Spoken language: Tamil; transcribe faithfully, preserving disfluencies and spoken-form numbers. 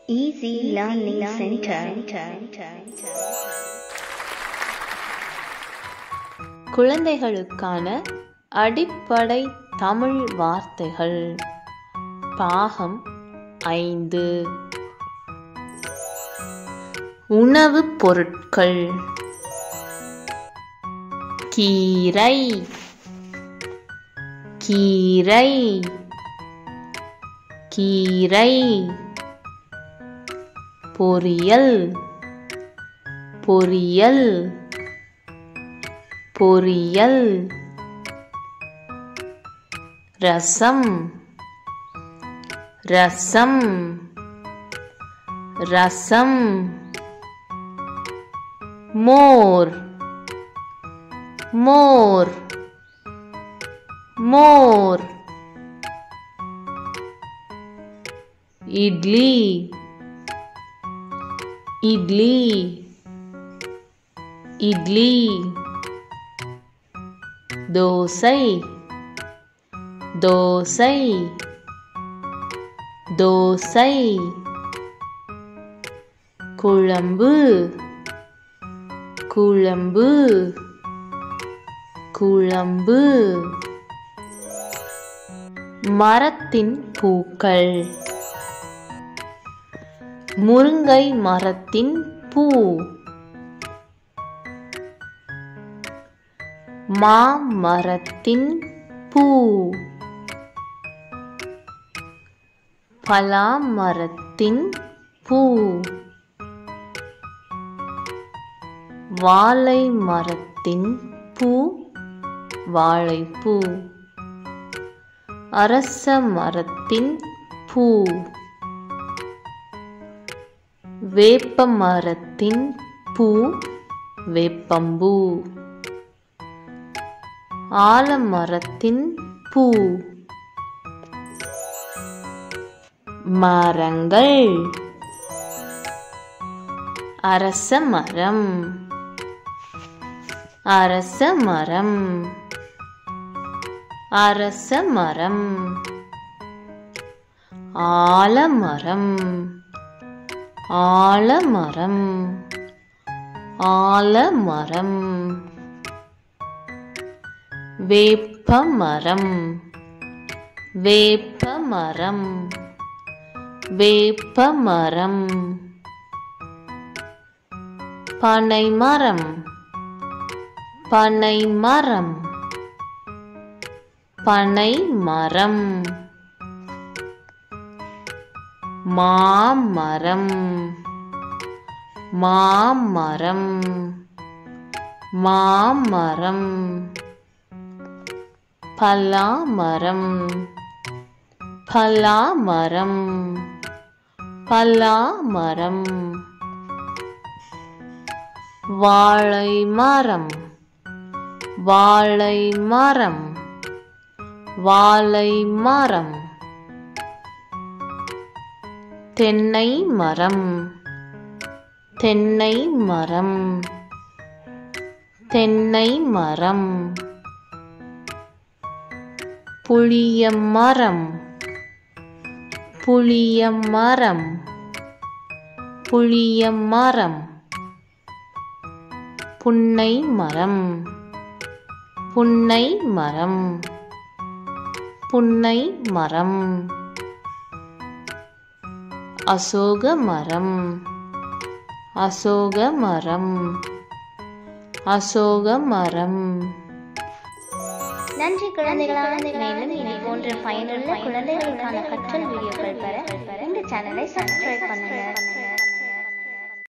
Easy Learning Center. குழந்தைகளுக்கான அடிப்படை தமிழ் வார்த்தைகள். பாகம் ஐந்து. உணவுப் பொருட்கள். கீரை, கீரை, கீரை. பொரியல், பொரியல், பொரியல். ரசம், ரசம், ரசம். மோர், மோர், மோர். இட்லி, இட்லி, இட்லி. தோசை, தோசை, தோசை. குழம்பு, குழம்பு, குழம்பு. மரத்தின் பூக்கள். முருங்கை மரத்தின் பூ. மாமரத்தின் பூ. பலா மரத்தின் பூ. வாழை மரத்தின் பூ. வாழைப்பூ. அரச மரத்தின் பூ. வேப்ப மரத்தின் பூ. வேப்பம்பூ. ஆலமரத்தின் பூ. மரங்கள். அரச மரம், அரச மரம், அரச மரம். ஆலமரம், ஆலமரம், ஆலமரம். வேப்பமரம், வேப்பமரம், வேப்பமரம். பனைமரம், பனைமரம், பனைமரம். மாமரம், மாமரம், மாமரம். பலாமரம், பலாமரம், பலாமரம். வாழைமரம், வாழைமரம், வாழைமரம். தென்னை மரம், தென்னை மரம், தென்னை மரம். புளியமரம், புளியமரம், புளியமரம். புன்னை மரம், புன்னை மரம், புன்னை மரம். அசோக மரம், அசோக மரம், அசோக மரம். நன்றி குழந்தைகளான மேலும் இது போன்ற பயனுள்ள குழந்தைகளுக்கான கற்றல் வீடியோக்கள் பெற இந்த சேனலை சப்ஸ்கிரைப் பண்ணுங்க.